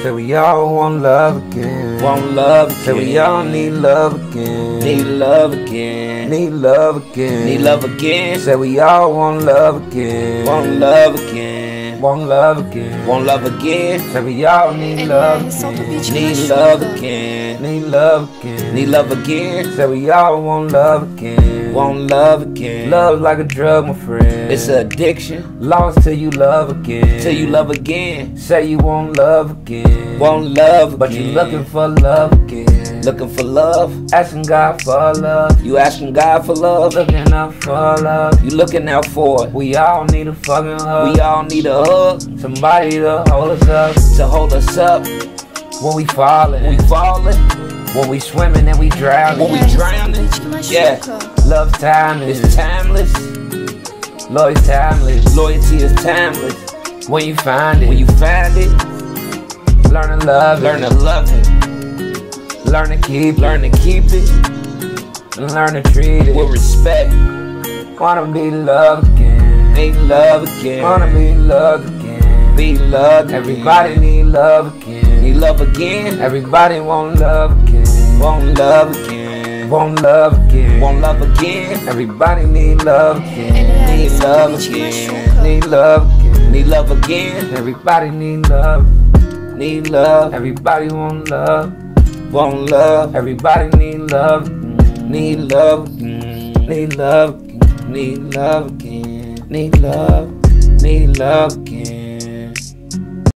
Say we all want love again. Want love again. Say we all need love again. Need love again. Need love again. Need love again. Say we all want love again. Want love again. Want love again. Want love again. Say we all need love again. Need love again. Need love again. Need love again. Say we all want love again. Want love again. Love like a drug, my friend. It's an addiction. Lost till you love again. Till you love again. Say you want love again. Want love again. But you looking for love again. Looking for love. Asking God for love. You asking God for love. Looking out for love. You looking out for it. We all need a fucking hug. We all need a hug. Somebody to hold us up. To hold us up. When we falling. We falling. When we swimming and we drowning. When we drowning. Yeah. Love timeless. It's timeless. Loyalty timeless. Loyalty is timeless. When you find it. When you find it. Learn to love it. Learn to love it. Learn to keep it. Learn to keep it. And learn to treat it with respect. Wanna be loved again. Need love again. Wanna be loved again. Be loved again. Everybody need love again. Need love again. Everybody want love again. Want love again. Want love again. Want love again. Everybody need love again. Need love again. Need love again. Need love again. Everybody need love. Need love. Everybody want love. Want love. Everybody need love. Need love. Need love. Need love again. Need love. Need love again.